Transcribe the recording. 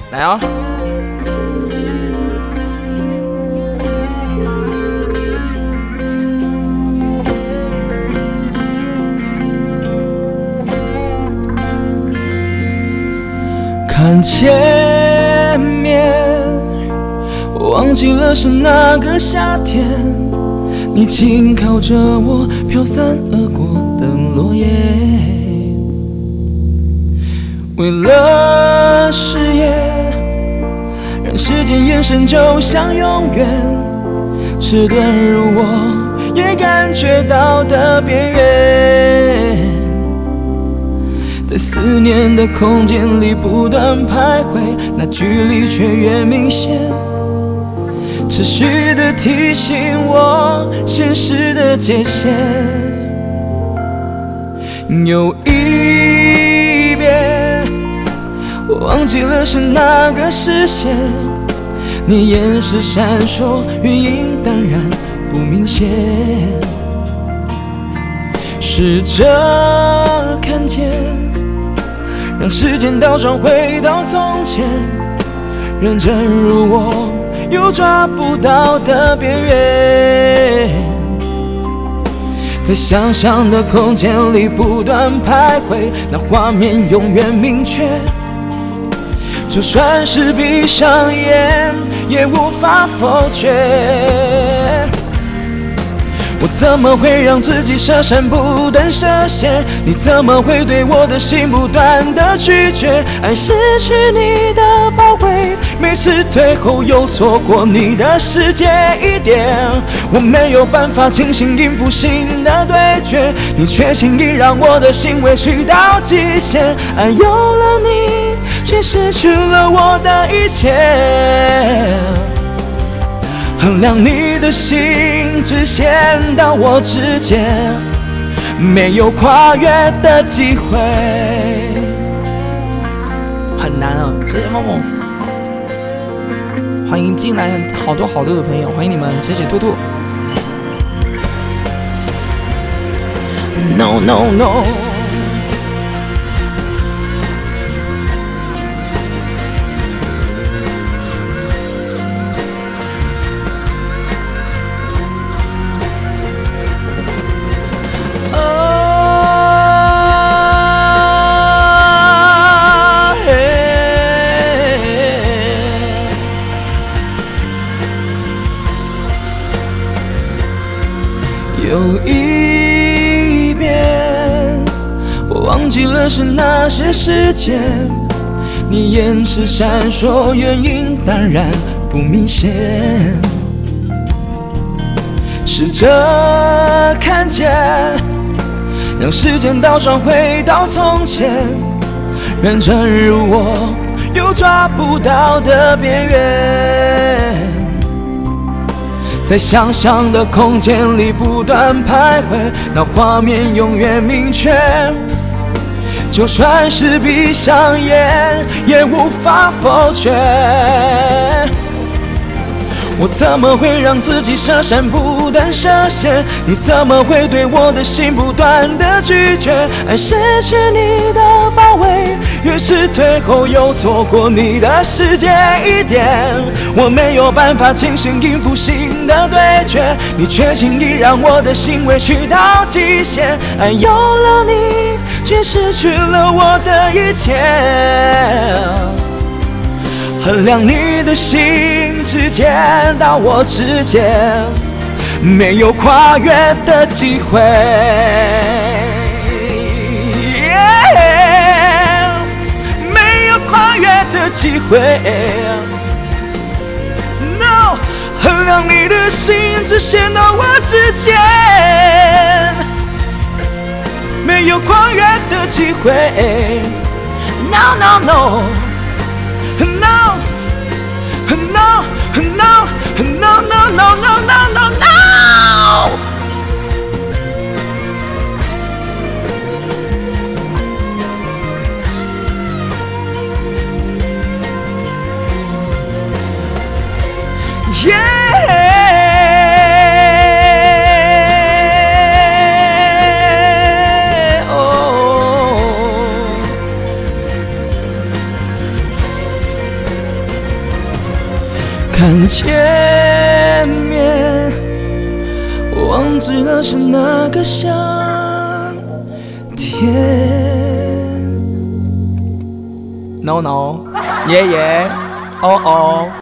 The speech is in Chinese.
来哦。看前面，忘记了是那个夏天，你紧靠着我，飘散而过的落叶。为了誓言，让时间延伸就像永远，迟钝如我也感觉到的边缘，在思念的空间里不断徘徊，那距离却越明显，持续的提醒我现实的界限。有一遍，我忘记了是哪个视线，你眼神闪烁，原因当然不明显。试着看见，让时间倒转回到从前，认真如我又抓不到的边缘，在想象的空间里不断徘徊，那画面永远明确，就算是闭上眼也无法否决。我怎么会让自己舍身不断涉险？你怎么会对我的心不断的拒绝？爱失去你的包围，每次退后又错过你的世界一点，我没有办法清醒应付新的对决，你却轻易让我的心委屈到极限。爱有了你，却失去了我的一切。衡量你的心只限到我之间，没有跨越的机会。很难啊！谢谢梦梦，欢迎进来好多的朋友，欢迎你们，谢谢兔兔。No no no。有一遍，我忘记了是那些时间，你眼神闪烁，原因当然不明显。试着看见，让时间倒转回到从前，认真如我又抓不到的边缘，在想象的空间里不断徘徊，那画面永远明确，就算是闭上眼也无法否决。我怎么会让自己舍身不断涉险？你怎么会对我的心不断的拒绝？爱失去你的包围，越是退后又错过你的世界一点，我没有办法清醒应付新的对决，你却轻易让我的心委屈到极限。爱有了你，却失去了我的一切。衡量你的心只见到我之间，没有跨越的机会。没有跨越的机会。No， 衡量你的心只限到我之间，没有跨越的机会。No no no。Yeah。 看前面，忘记了是哪个夏天。No no， 耶耶，哦哦。